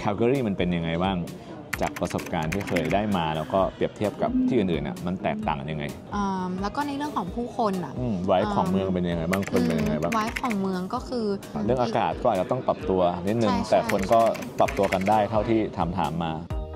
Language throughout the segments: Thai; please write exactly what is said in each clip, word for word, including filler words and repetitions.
แคลการีมันเป็นยังไงบ้างจากประสบการณ์ที่เคยได้มาแล้วก็เปรียบเทียบกับที่อื่นๆอ่ะมันแตกต่างกันยังไงแล้วก็ในเรื่องของผู้คนอ่ะไวฟ์ของเมืองเป็นยังไงบ้างคนเป็นยังไงบ้างไวฟ์ของเมืองก็คือเรื่องอากาศก็อาจจะต้องปรับตัวนิดนึงแต่คนก็ปรับตัวกันได้เท่าที่ถามถามมา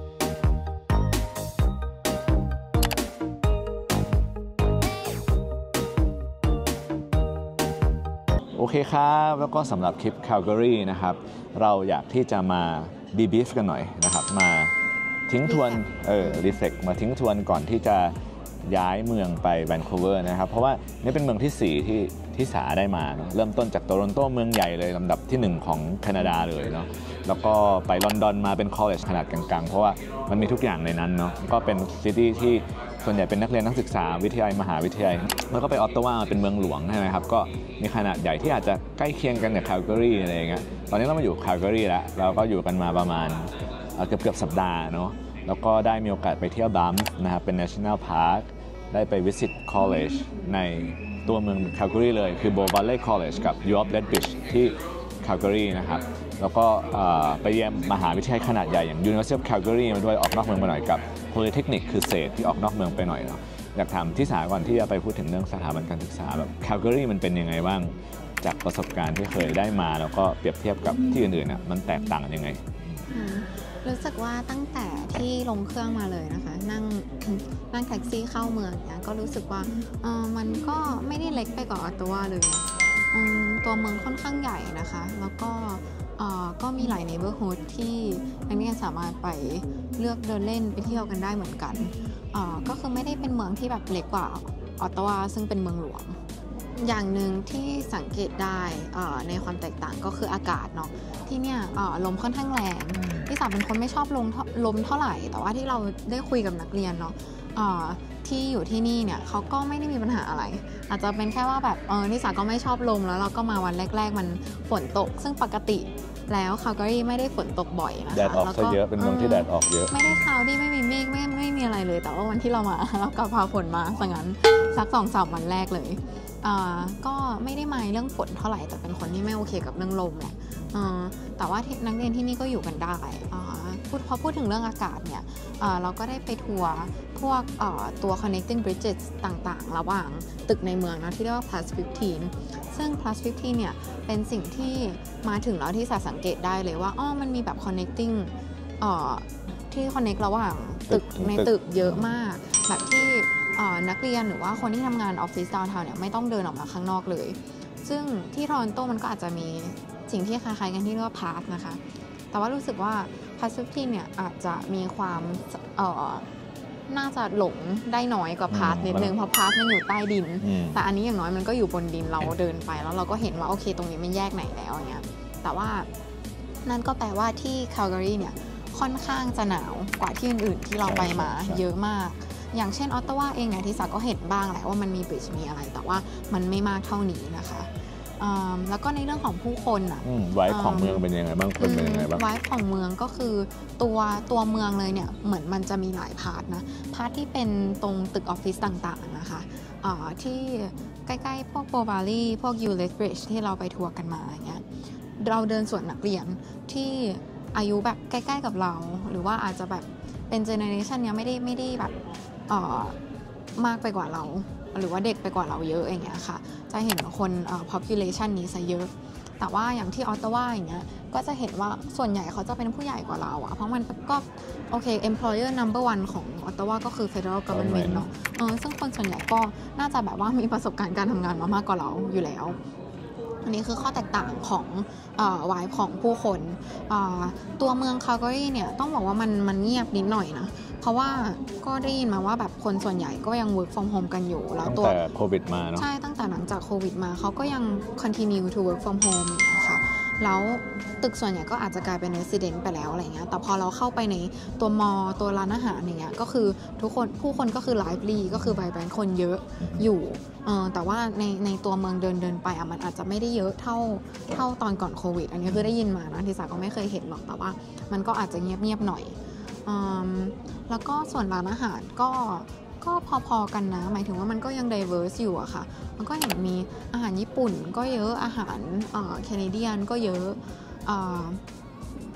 โอเคครับแล้วก็สำหรับคลิป Calgary นะครับเราอยากที่จะมาดีบีฟกันหน่อยนะครับมาทิ้งทวนเออรีเฟล็กมาทิ้งทวนก่อนที่จะย้ายเมืองไปแวนคูเวอร์นะครับเพราะว่านี่เป็นเมืองที่สี่ที่ที่สาได้มาเนาะเริ่มต้นจากโตรอนโตเมืองใหญ่เลยลำดับที่หนึ่งของแคนาดาเลยเนาะแล้วก็ไปลอนดอนมาเป็นคอลเลจขนาดกลางๆเพราะว่ามันมีทุกอย่างในนั้นเนาะก็เป็นซิตี้ที่ส่วนใหญ่เป็นนักเรียนนักศึกษาวิทยาลัยมหาวิทยาลัยแล้วก็ไปออตตาวาเป็นเมืองหลวงใช่ไหมครับก็มีขนาดใหญ่ที่อาจจะใกล้เคียงกันกับแคลการีอะไรอย่างเงี้ยตอนนี้เรามาอยู่แคลการีแล้วเราก็อยู่กันมาประมาณเกือบเกือบสัปดาห์เนาะแล้วก็ได้มีโอกาสไปเที่ยวบัมส์นะครับเป็น National Park ได้ไป visit college ในตัวเมืองแคลการีเลยคือ Bow Valley College กับ U of Lethbridge ที่แคลการีนะครับแล้วก็ไปเยี่ยมมหาวิทยาลัยขนาดใหญ่อย่าง University of Calgary มาด้วยออกนอกเมืองไปหน่อยกับ Polytechnic คือเศษที่ออกนอกเมืองไปหน่อยเนาะอยากถามที่สาก่อนที่จะไปพูดถึงเรื่องสถาบันการศึกษาแบบแคลการีมันเป็นยังไงบ้างจากประสบการณ์ที่เคยได้มาแล้วก็เปรียบเทียบกับที่อื่นๆอ่ะมันแตกต่างกันยังไงรู้สึกว่าตั้งแต่ที่ลงเครื่องมาเลยนะคะนั่งนั่งแท็กซี่เข้าเมืองเนี่ยก็รู้สึกว่าเออมันก็ไม่ได้เล็กไปกว่าออตตาวาเลยตัวเมืองค่อนข้างใหญ่นะคะแล้วก็ก็มีหลายเนเบอร์ฮูดที่นักเรียนสามารถไปเลือกเดินเล่นไปเที่ยวกันได้เหมือนกันก็คือไม่ได้เป็นเมืองที่แบบเล็กกว่าออตตาวาซึ่งเป็นเมืองหลวงอย่างหนึ่งที่สังเกตได้ในความแตกต่างก็คืออากาศเนาะที่เนี่ยลมค่อนข้างแรงที่สาวเป็นคนไม่ชอบลมลมเท่าไหร่แต่ว่าที่เราได้คุยกับนักเรียนเนาะที่อยู่ที่นี่เนี่ยเขาก็ไม่ได้มีปัญหาอะไรอาจจะเป็นแค่ว่าแบบเออนิสาก็ไม่ชอบลมแล้วเราก็มาวันแรกๆมันฝนตกซึ่งปกติแล้วแคลการีไม่ได้ฝนตกบ่อยนะคะแดดออกซะเยอะเป็นเมืองที่แดดออกเยอะไม่ได้คลาวดี้ไม่มีเมฆไม่ไม่มีอะไรเลยแต่ว่าวันที่เรามาเราก็พาฝนมาสังงั้นสักสองสามวันแรกเลยก็ไม่ได้มายเรื่องฝนเท่าไหร่แต่เป็นคนที่ไม่โอเคกับเรื่องลมแหละแต่ว่านักเรียนที่นี่ก็อยู่กันได้พูดพอพูดถึงเรื่องอากาศเนี่ยเราก็ได้ไปทัวร์พวกตัว connecting bridges ต่างๆระหว่างตึกในเมืองนะที่เรียกว่า plus สิบห้า ซึ่ง plus สิบห้าเนี่ยเป็นสิ่งที่มาถึงแล้วที่สาสังเกตได้เลยว่าอ๋อมันมีแบบ connecting ที่ connect ระหว่างตึกในตึกเยอะมากแบบที่นักเรียนหรือว่าคนที่ทำงานออฟฟิศดาวน์ทาวน์เนี่ยไม่ต้องเดินออกมาข้างนอกเลยซึ่งที่ทอรอนโตมันก็อาจจะมีสิ่งที่คล้ายๆกันที่เรียกว่าพาสนะคะแต่ว่ารู้สึกว่าพาสซิฟที่เนี่ยอาจจะมีความเอ่อน่าจะหลงได้น้อยกว่าพาสนิดนึงเพราะพาสมันอยู่ใต้ดินแต่อันนี้อย่างน้อยมันก็อยู่บนดินเราเดินไปแล้วเราก็เห็นว่าโอเคตรงนี้มันแยกไหนแล้วเนี่ยแต่ว่านั่นก็แปลว่าที่แคลการีเนี่ยค่อนข้างจะหนาวกว่าที่อื่นๆที่เราไปมาเยอะมากอย่างเช่นออตตาวาเองเนี่ยที่สาก็เห็นบ้างแหละว่ามันมีบริดจ์มีอะไรแต่ว่ามันไม่มากเท่านี้นะคะแล้วก็ในเรื่องของผู้คนอ่ะไวฟ์ของเมืองเป็นยังไงบ้างคนเป็นยังไงบ้างไวฟ์ของเมืองก็คือตัวตัวเมืองเลยเนี่ยเหมือนมันจะมีหลายพาร์ทนะพาร์ทที่เป็นตรงตึกออฟฟิศต่างๆนะคะที่ใกล้ๆพวกโบว์วาลีพวกยูเลสบริดจ์ที่เราไปทัวร์กันมาอย่างเงี้ยเราเดินสวนนักเรียนที่อายุแบบใกล้ๆกับเราหรือว่าอาจจะแบบเป็นเจเนอเรชันเนี้ยไม่ได้ไม่ได้แบบมากไปกว่าเราหรือว่าเด็กไปกว่าเราเยอะอย่างเงี้ยค่ะจะเห็นคน population นี้ซะเยอะแต่ว่าอย่างที่ออตตาวาอย่างเงี้ยก็จะเห็นว่าส่วนใหญ่เขาจะเป็นผู้ใหญ่กว่าเราอะเพราะมันก็โอเค employer number one ของออตตาวาก็คือ federal government เนาะเออซึ่งคนส่วนใหญ่ก็น่าจะแบบว่ามีประสบการณ์การทำงานมามากกว่าเราอยู่แล้วอันนี้คือข้อแตกต่างของวายของผู้คนตัวเมืองแคลการีเนี่ยต้องบอกว่ามันมันเงียบนิดหน่อยนะเพราะว่าก็ได้ยินมาว่าแบบคนส่วนใหญ่ก็ยัง work from home กันอยู่แล้วตัวตั้งแต่โควิดมาเนาะใช่ตั้งแต่หลังจากโควิดมาเขาก็ยัง continue to work from home นะคะแล้วตึกส่วนใหญ่ก็อาจจะกลายเป็น resident ไปแล้วอะไรเงี้ยแต่พอเราเข้าไปในตัวมอตัวร้านอาหารอย่างเงี้ยก็คือทุกคนผู้คนก็คือ lively ก็คือ vibrant คนเยอะอยู่เออแต่ว่าในในตัวเมืองเดินเดินไปอ่ะมันอาจจะไม่ได้เยอะเท่าเท่าตอนก่อนโควิดอันนี้คือได้ยินมานะที่สาก็ไม่เคยเห็นหรอกแต่ว่ามันก็อาจจะเงียบๆหน่อยแล้วก็ส่วนร้านอาหารก็ก็พอๆกันนะหมายถึงว่ามันก็ยัง diverse อยู่อะค่ะมันก็เห็นมีอาหารญี่ปุ่นก็เยอะอาหารเอ่อแคนาเดียนก็เยอะ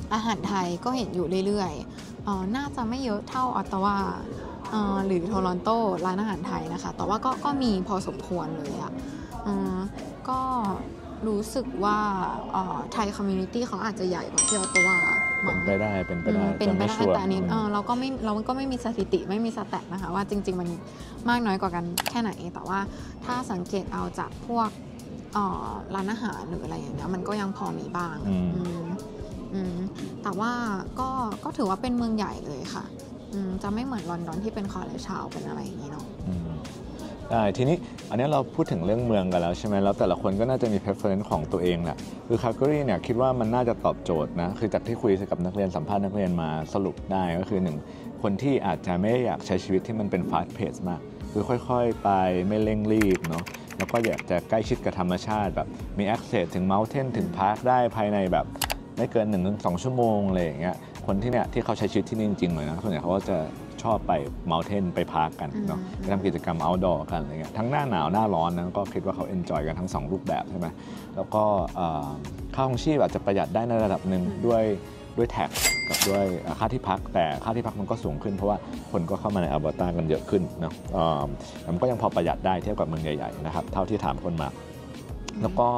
อาหารไทยก็เห็นอยู่เรื่อยๆเอ่อน่าจะไม่เยอะเท่าออตตาวาเอ่อหรือโทรอนโตร้านอาหารไทยนะคะแต่ว่าก็ก็มีพอสมควรเลยอะเอ่อก็รู้สึกว่าไทยคอมมูนิตี้เขาอาจจะใหญ่กว่าที่ออตตาวาเป็นไปได้เป็นไปได้เป็นไปได้แต่แต่อันนี้เออเราก็ไม่เราก็ไม่มีสถิติไม่มีสแตทนะคะว่าจริงๆมันมากน้อยกว่ากันแค่ไหนแต่ว่าถ้าสังเกตเอาจากพวกร้านอาหารหรืออะไรอย่างเงี้ยมันก็ยังพอมีบ้างแต่ว่าก็ก็ถือว่าเป็นเมืองใหญ่เลยค่ะจะไม่เหมือนลอนดอนที่เป็นคอลเลจทาวน์เป็นอะไรอย่างนี้เนาะได้ทีนี้อันนี้เราพูดถึงเรื่องเมืองกันแล้วใช่ไหมแล้วแต่ละคนก็น่าจะมี preference ของตัวเองแหละคือ Calgary เนี่ยคิดว่ามันน่าจะตอบโจทย์นะคือจากที่คุยกับนักเรียนสัมภาษณ์นักเรียนมาสรุปได้ก็คือหนึ่งคนที่อาจจะไม่อยากใช้ชีวิตที่มันเป็น fast pace มากคือค่อยๆไปไม่เร่งรีบเนาะแล้วก็อยากจะใกล้ชิดกับธรรมชาติแบบมี access ถึง mountain ถึง park ได้ภายในแบบไม่เกิน หนึ่งถึงสอง ชั่วโมงอะไรอย่างเงี้ยคนที่เนี่ยที่เขาใช้ชีวิตที่นี่จริงๆเลยนะส่วนใหญ่เขาก็จะชอบไป mountain ไปพาร์กกันเนาะไปทำกิจกรรม outdoor กันอะไรเงี้ยทั้งหน้าหนาวหน้าร้อนนะก็คิดว่าเขา enjoy กันทั้งสองรูปแบบใช่ไหมแล้วก็ค่าครองชีพอาจจะประหยัดได้ในระดับหนึ่งด้วยด้วยแท็กกับด้วยค่าที่พักแต่ค่าที่พักมันก็สูงขึ้นเพราะว่าคนก็เข้ามาในอัลเบอร์ตากันเยอะขึ้นเนาะแต่มันก็ยังพอประหยัดได้เทียบกับเมืองใหญ่ๆนะครับเท่าที่ถามคนมาแล้วก็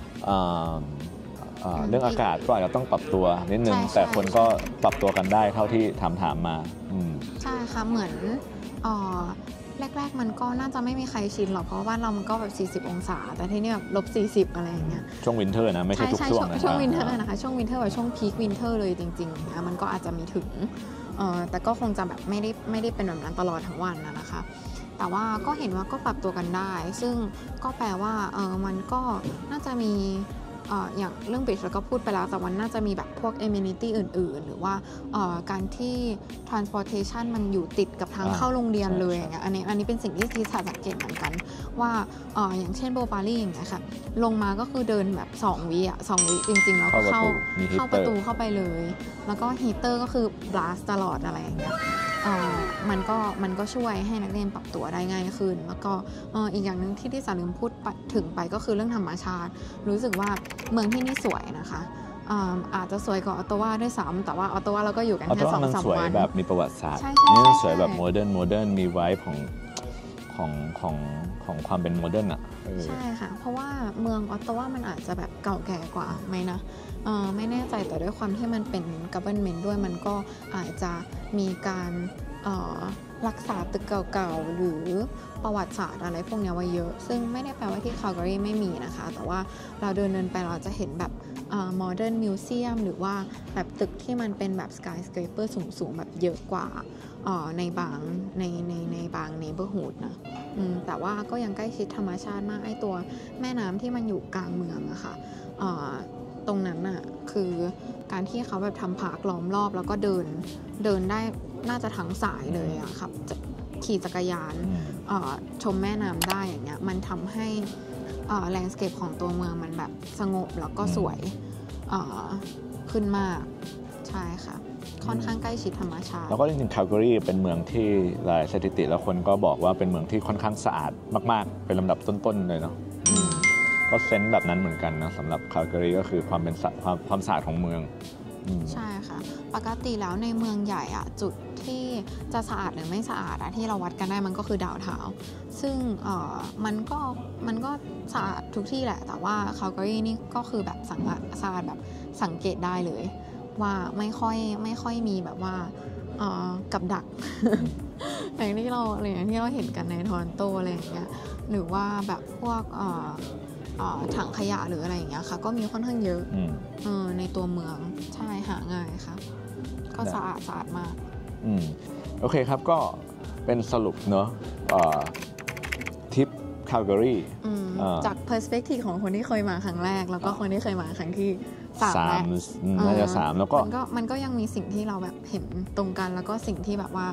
เรื่องอากาศก็อาจจะต้องปรับตัวนิดนึงแต่คนก็ปรับตัวกันได้เท่าที่ถามถามมาใช่ค่ะเหมือนแรกๆมันก็น่าจะไม่มีใครชินหรอกเพราะว่าเรามันก็แบบสี่สิบองศาแต่ที่นี่แบบลบสี่สิบอะไรอย่างเงี้ยช่วงวินเทอร์นะไม่ใช่ทุกช่วงนะช่วงวินเทอร์นะคะช่วงวินเทอร์แบบช่วงพีควินเทอร์เลยจริงๆนะมันก็อาจจะมีถึงแต่ก็คงจะแบบไม่ได้ไม่ได้เป็นแบบนั้นตลอดทั้งวันนะคะแต่ว่าก็เห็นว่าก็ปรับตัวกันได้ซึ่งก็แปลว่าเออมันก็น่าจะมีอย่างเรื่อง bridge เราก็พูดไปแล้วแต่วันน่าจะมีแบบพวก amenity อื่นๆหรือว่าการที่ transportation มันอยู่ติดกับทางเข้าโรงเรียนเลยอย่างเงี้ยอันนี้อันนี้เป็นสิ่งที่ที่สังเกตเหมือนกันว่าอย่างเช่นโบปารีอย่างเงี้ยค่ะลงมาก็คือเดินแบบสองวิอ่ะสองวิจริงๆแล้วก็เข้าเข้าประตูเข้าไปเลยแล้วก็ฮีเตอร์ก็คือ blast ตลอดอะไรอย่างเงี้ยมันก็มันก็ช่วยให้นักเรียนปรับตัวได้ง่ายขึ้นแล้วก็อีกอย่างนึงที่ที่สาลืมพูดถึงไปก็คือเรื่องธรรมชาติรู้สึกว่าเมืองที่นี่สวยนะคะอาจจะสวยกว่าออตตาวาด้วยซ้ำแต่ว่าออตตาวาเราก็อยู่กันแค่สองสามวันสวยแบบมีประวัติศาสตร์นี่สวยแบบโมเดิร์นโมเดิร์นมีไวบ์ของของของของความเป็นโมเดิร์นอ่ะใช่ค่ะเพราะว่าเมืองออตตาวามันอาจจะแบบเก่าแก่กว่าไหมนะไม่แน่ใจแต่ด้วยความที่มันเป็น government ด้วยมันก็อาจจะมีการรักษาตึกเก่าๆหรือประวัติศาสตร์อะไรพวกนี้ไว้เยอะซึ่งไม่ได้แปลว่าที่ Calgary ไม่มีนะคะแต่ว่าเราเดินเดินไปเราจะเห็นแบบโมเดิร์นมิวเซียมหรือว่าแบบตึกที่มันเป็นแบบสกายสเครปเปอร์สูงๆแบบเยอะกว่าในบางในในในบางเนเบอร์ฮูดนะแต่ว่าก็ยังใกล้ชิดธรรมชาติมากไอ้ตัวแม่น้ำที่มันอยู่กลางเมืองอะค่ะตรงนั้นน่ะคือการที่เขาแบบทำพาร์คล้อมรอบแล้วก็เดินเดินได้น่าจะทั้งสายเลยอะครับขี่จักรยานชมแม่น้ำได้อย่างเงี้ยมันทำให้แลนด์สเคปของตัวเมืองมันแบบสงบแล้วก็สวยขึ้นมากใช่ค่ะค่อนข้างใกล้ชิดธรรมชาติแล้วก็จริงๆ Calgary เป็นเมืองที่หลายสถิติแล้วคนก็บอกว่าเป็นเมืองที่ค่อนข้างสะอาดมากๆเป็นลำดับต้นๆเลยเนาะก็เซนส์แบบนั้นเหมือนกันนะสำหรับ Calgary ก็คือความเป็นความความสะอาดของเมืองใช่ค่ะปกติแล้วในเมืองใหญ่อะจุดที่จะสะอาดหรือไม่สะอาดอะที่เราวัดกันได้มันก็คือดาวน์ทาวน์ซึ่งเอ่อมันก็มันก็สะอาดทุกที่แหละแต่ว่า Calgary นี่ก็คือแบบสะอาดสะอาดแบบสังเกตได้เลยว่าไม่ค่อยไม่ค่อยมีแบบว่าเอ่อกับดัก อย่างที่เราอะไรอย่างที่เราเห็นกันในทอรอนโตอะไรอย่างเงี้ยหรือว่าแบบพวกเอ่อถังขยะหรืออะไรอย่างเงี้ยค่ะก็มีค่อนข้างเยอะเออในตัวเมืองใช่หาง่ายค่ะก็สะอาดสะอาดมากอืมโอเคครับก็เป็นสรุปเนอะทริป Calgary จาก perspective ของคนที่เคยมาครั้งแรกแล้วก็คนที่เคยมาครั้งที่สามน่าจะสามแล้วก็มันก็มันก็ยังมีสิ่งที่เราแบบเห็นตรงกันแล้วก็สิ่งที่แบบว่า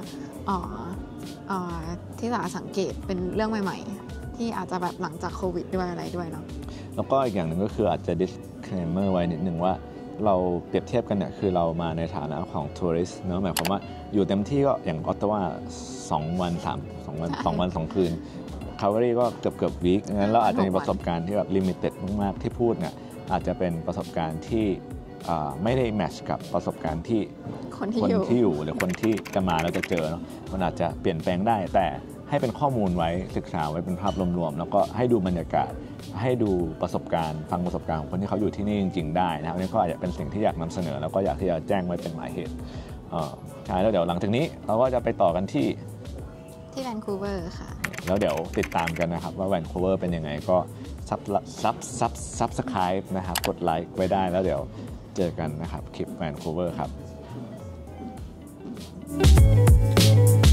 ที่เราสังเกตเป็นเรื่องใหม่ๆที่อาจจะแบบหลังจากโควิดด้วยอะไรด้วยเนาะแล้วก็อีกอย่างหนึ่งก็คืออาจจะ disclaimer ไว้นิดนึงว่าเราเปรียบเทียบกันเนี่ยคือเรามาในฐานะของทัวริสต์เนาะหมายความว่าอยู่เต็มที่ก็อย่างออตตาวาสองวันสาม สองวันสองวันสองคืน Calgary ก็เกือบเกือบวีคงั้นเราอาจจะมีประสบการณ์ที่แบบลิมิเต็ดมากๆที่พูดเนี่ยอาจจะเป็นประสบการณ์ที่ไม่ได้แมทช์กับประสบการณ์ที่คนที่คนอยู่ที่อยู่หรือคนที่จะมาแล้วจะเจอเนาะมันอาจจะเปลี่ยนแปลงได้แต่ให้เป็นข้อมูลไว้ศึกษาไว้เป็นภาพรวมๆแล้วก็ให้ดูบรรยากาศให้ดูประสบการณ์ฟังประสบการณ์ของคนที่เขาอยู่ที่นี่จริงๆได้นะครับนี่ก็อาจจะเป็นสิ่งที่อยากนำเสนอแล้วก็อยากที่จะแจ้งไว้เป็นหมายเหตุใช่แล้วเดี๋ยวหลังจากนี้เราก็จะไปต่อกันที่ที่แวนคูเวอร์ค่ะแล้วเดี๋ยวติดตามกันนะครับว่าแวนคูเวอร์เป็นยังไงก็ซับซับซับซับสไครป์นะครับกดไลค์ไว้ได้แล้วเดี๋ยวเจอกันนะครับคลิปแวนคูเวอร์ครับ